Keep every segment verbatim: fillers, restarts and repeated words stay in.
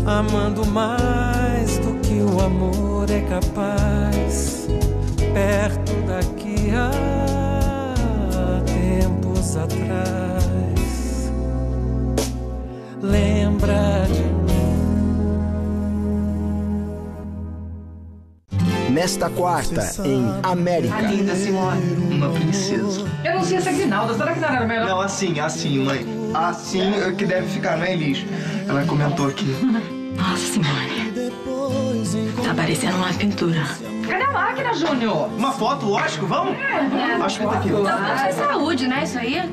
amando mais do que o amor é capaz, perto daqui há tempos atrás. Lembra de mim. Nesta quarta, em América. A linda Simone, uma princesa. Eu não sei essa Grinalda, será que não era melhor? Não, assim, assim, mãe. Assim é que deve ficar, né, Elis? Ela comentou aqui. Nossa, Simone. Tá parecendo uma pintura. Cadê a máquina, Júnior? Uma foto, lógico, vamos? É, acho que tá aqui. É saúde, né, isso aí?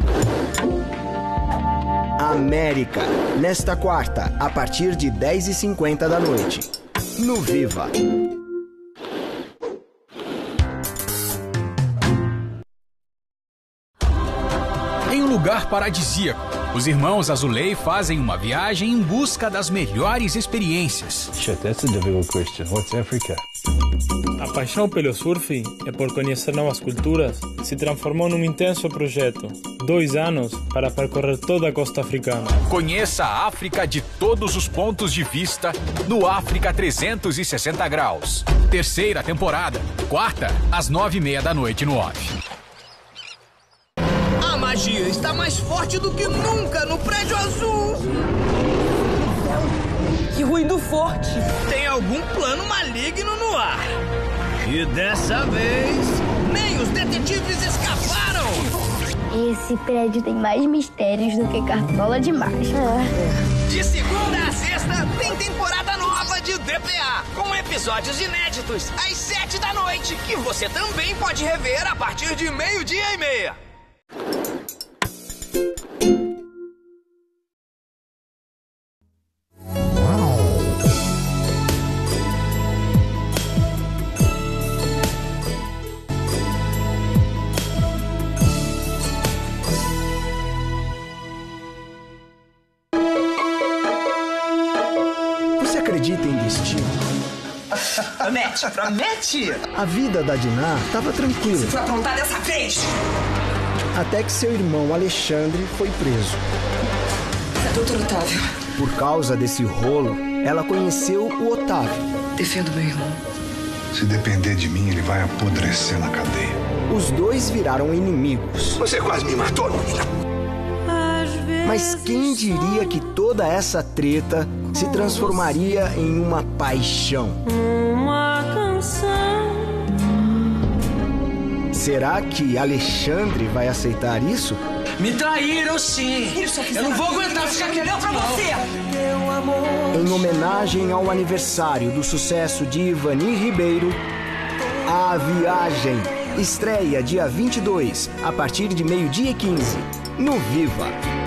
América, nesta quarta, a partir de dez e cinquenta da noite. No Viva. Em um lugar paradisíaco, os irmãos Azulei fazem uma viagem em busca das melhores experiências. Shit, that's a difficult question. What's Africa? A paixão pelo surf e por conhecer novas culturas se transformou num intenso projeto. Dois anos para percorrer toda a costa africana. Conheça a África de todos os pontos de vista no África trezentos e sessenta graus. Terceira temporada, quarta, às nove e meia da noite no off. A magia está mais forte do que nunca no Prédio Azul. Que ruído forte! Tem algum plano maligno no ar. E dessa vez, nem os detetives escaparam. Esse prédio tem mais mistérios do que cartola de marcha. De segunda a sexta, tem temporada nova de D P A, com episódios inéditos, às sete da noite, que você também pode rever a partir de meio-dia e meia. Você acredita em destino? Promete, promete! A vida da Diná estava tranquila. Você vai aprontar dessa vez! Até que seu irmão Alexandre foi preso. Doutor Otávio. Por causa desse rolo, ela conheceu o Otávio. Defendo meu irmão. Se depender de mim, ele vai apodrecer na cadeia. Os dois viraram inimigos. Você quase me matou, menina. Mas quem diria que toda essa treta se transformaria em uma paixão? Uma canção. Será que Alexandre vai aceitar isso? Me traíram, sim. Eu não vou aguentar ficar querendo pra você. Em homenagem ao aniversário do sucesso de Ivani Ribeiro, A Viagem estreia dia vinte e dois, a partir de meio-dia e quinze, no Viva.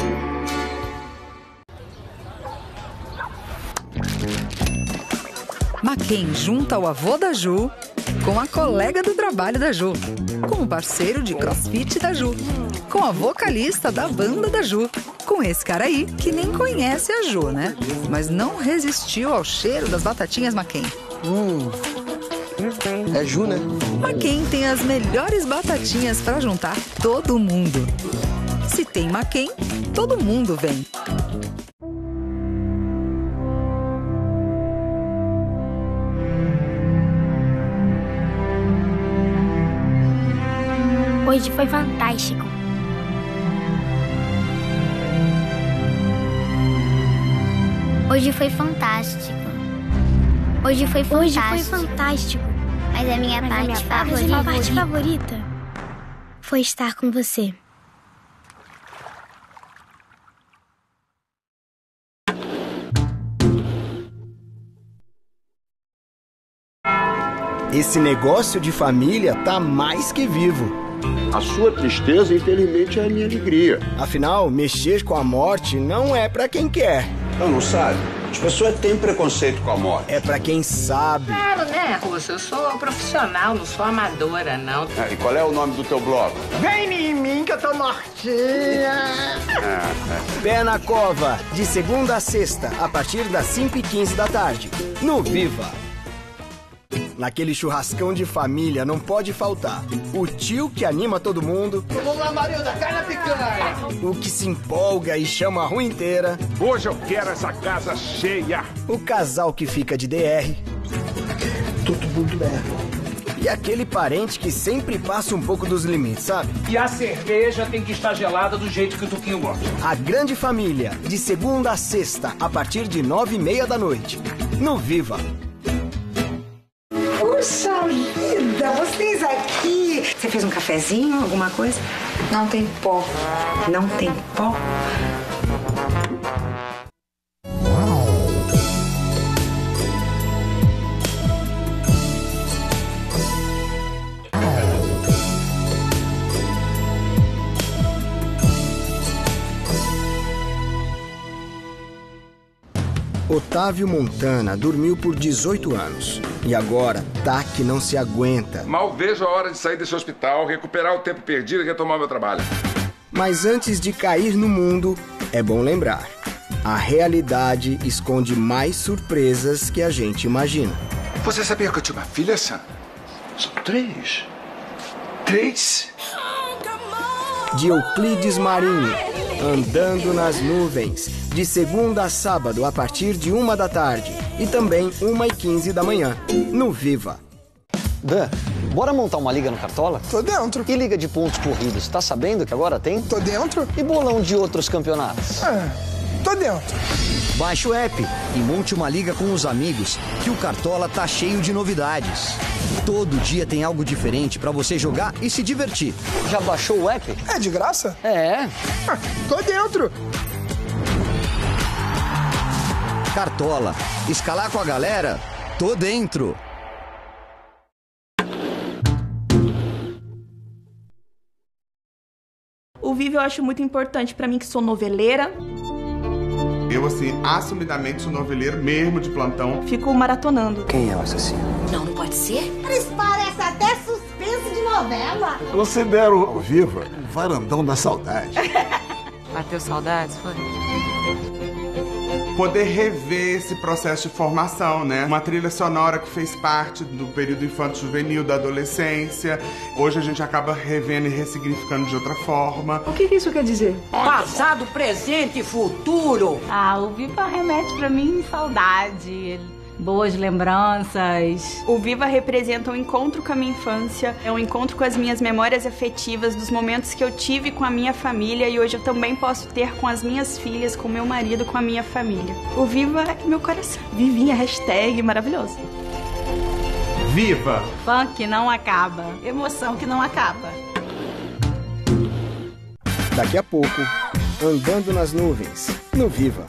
Maquin junta o avô da Ju com a colega do trabalho da Ju, com o parceiro de crossfit da Ju, com a vocalista da banda da Ju, com esse cara aí que nem conhece a Ju, né? Mas não resistiu ao cheiro das batatinhas Maquin. Hum, é Ju, né? Maquin tem as melhores batatinhas para juntar todo mundo. Se tem Maquin, todo mundo vem. Hoje foi fantástico. Hoje foi fantástico. Hoje foi fantástico. Hoje foi fantástico. Mas a minha, Mas parte, a minha favorita, parte, parte favorita foi estar com você. Esse negócio de família tá mais que vivo. A sua tristeza, infelizmente, é a minha alegria. Afinal, mexer com a morte não é pra quem quer. Não, não sabe? As pessoas têm preconceito com a morte. É pra quem sabe. Claro, né, Russo? Eu sou profissional, não sou amadora, não. Ah, e qual é o nome do teu blog? Vem em mim que eu tô mortinha. Pé na Cova, de segunda a sexta, a partir das cinco e quinze da tarde, no Viva. naquele churrascão de família não pode faltar o tio que anima todo mundo. Vamos lá, Marilda, cai na picanha. O que se empolga e chama a rua inteira. Hoje eu quero essa casa cheia. O casal que fica de D R. Todo mundo é. E aquele parente que sempre passa um pouco dos limites, sabe? E a cerveja tem que estar gelada do jeito que o Tuquinho gosta. A Grande Família, de segunda a sexta, a partir de nove e meia da noite. No Viva. Puxa vida, vocês aqui... Você fez um cafezinho, alguma coisa? Não tem pó. Não tem pó? Otávio Montana dormiu por dezoito anos. E agora tá que não se aguenta. Mal vejo a hora de sair desse hospital, recuperar o tempo perdido e retomar meu trabalho. Mas antes de cair no mundo, é bom lembrar: a realidade esconde mais surpresas que a gente imagina. Você sabia que eu tinha uma filha, Sam? São três. Três? De Euclides Marinho, Andando nas Nuvens, de segunda a sábado a partir de uma da tarde e também uma e quinze da manhã, no Viva. Dan, bora montar uma liga no Cartola? Tô dentro. E liga de pontos corridos, tá sabendo que agora tem? Tô dentro. E bolão de outros campeonatos? É, tô dentro. Baixe o app e monte uma liga com os amigos, que o Cartola tá cheio de novidades. Todo dia tem algo diferente pra você jogar e se divertir. Já baixou o app? É de graça? É. Ah, tô dentro. Cartola. Escalar com a galera? Tô dentro. O Viva eu acho muito importante pra mim, que sou noveleira. Eu, assim, assumidamente sou noveleiro mesmo de plantão. Fico maratonando. Quem é o assassino? Não, não pode ser. Eles parecem até suspense de novela. Eu considero o Viva um varandão da saudade. Bateu saudades, foi? Poder rever esse processo de formação, né? Uma trilha sonora que fez parte do período infanto-juvenil, da adolescência. Hoje a gente acaba revendo e ressignificando de outra forma. O que isso quer dizer? Passado, presente e futuro. Ah, o Viva remete pra mim saudade, boas lembranças. O Viva representa um encontro com a minha infância, é um encontro com as minhas memórias afetivas, dos momentos que eu tive com a minha família e hoje eu também posso ter com as minhas filhas, com meu marido, com a minha família. O Viva é meu coração. Vivinha, hashtag maravilhoso. Viva! Fã que não acaba. Emoção que não acaba. Daqui a pouco, Andando nas Nuvens, no Viva.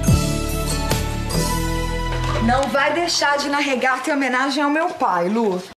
Não vai deixar de narregar em homenagem ao meu pai, Lu.